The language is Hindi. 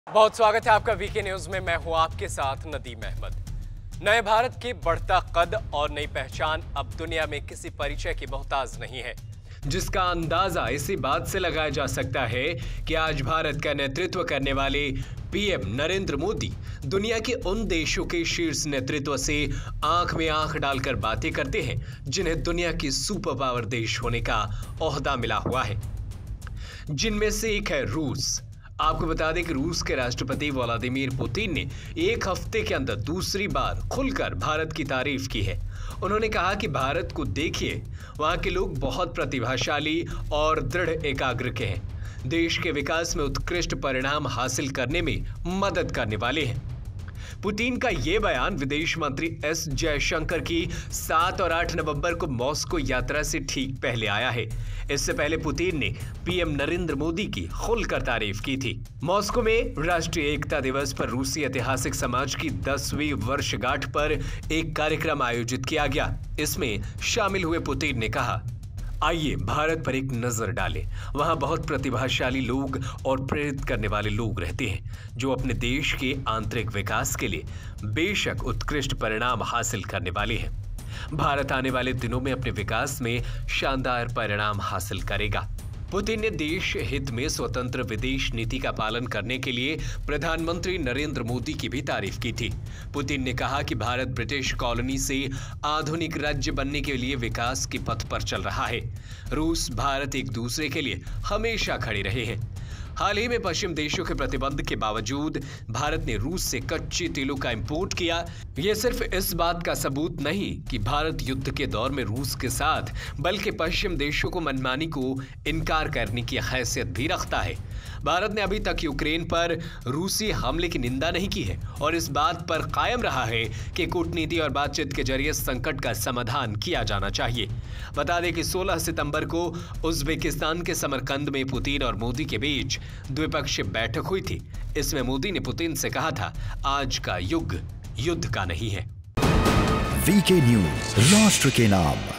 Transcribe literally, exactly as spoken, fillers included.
बहुत स्वागत है आपका वीके न्यूज में। मैं हूं आपके साथ नदीम अहमद। नए भारत की बढ़ता कद और नई पहचान अब दुनिया में किसी परिचय की मोहताज नहीं है, जिसका अंदाजा इसी बात से लगाया जा सकता है कि आज भारत का नेतृत्व करने वाले पीएम नरेंद्र मोदी दुनिया के उन देशों के शीर्ष नेतृत्व से आंख में आंख डालकर बातें करते हैं जिन्हें दुनिया की सुपर पावर देश होने का ओहदा मिला हुआ है, जिनमें से एक है रूस। आपको बता दें कि रूस के राष्ट्रपति व्लादिमीर पुतिन ने एक हफ्ते के अंदर दूसरी बार खुलकर भारत की तारीफ की है। उन्होंने कहा कि भारत को देखिए, वहां के लोग बहुत प्रतिभाशाली और दृढ़ एकाग्र के हैं, देश के विकास में उत्कृष्ट परिणाम हासिल करने में मदद करने वाले हैं। पुतिन का यह बयान विदेश मंत्री एस जयशंकर की सात और आठ नवंबर को मॉस्को यात्रा से ठीक पहले आया है। इससे पहले पुतिन ने पीएम नरेंद्र मोदी की खुलकर तारीफ की थी। मॉस्को में राष्ट्रीय एकता दिवस पर रूसी ऐतिहासिक समाज की दसवीं वर्षगांठ पर एक कार्यक्रम आयोजित किया गया। इसमें शामिल हुए पुतिन ने कहा, आइए भारत पर एक नजर डालें। वहां बहुत प्रतिभाशाली लोग और प्रेरित करने वाले लोग रहते हैं जो अपने देश के आंतरिक विकास के लिए बेशक उत्कृष्ट परिणाम हासिल करने वाले हैं। भारत आने वाले दिनों में अपने विकास में शानदार परिणाम हासिल करेगा। पुतिन ने देश हित में स्वतंत्र विदेश नीति का पालन करने के लिए प्रधानमंत्री नरेंद्र मोदी की भी तारीफ की थी। पुतिन ने कहा कि भारत ब्रिटिश कॉलोनी से आधुनिक राज्य बनने के लिए विकास के पथ पर चल रहा है। रूस भारत एक दूसरे के लिए हमेशा खड़े रहे हैं। हाल ही में पश्चिम देशों के प्रतिबंध के बावजूद भारत ने रूस से कच्चे तेलों का इंपोर्ट किया। यह सिर्फ इस बात का सबूत नहीं कि भारत युद्ध के दौर में रूस के साथ, बल्कि पश्चिम देशों को मनमानी को इनकार करने की हैसियत भी रखता है। भारत ने अभी तक यूक्रेन पर रूसी हमले की निंदा नहीं की है और इस बात पर कायम रहा है कि कूटनीति और बातचीत के जरिए संकट का समाधान किया जाना चाहिए। बता दें कि सोलह सितंबर को उज्बेकिस्तान के समरकंद में पुतिन और मोदी के बीच द्विपक्षीय बैठक हुई थी। इसमें मोदी ने पुतिन से कहा था, आज का युग युद्ध का नहीं है। वीके न्यूज, राष्ट्र के नाम।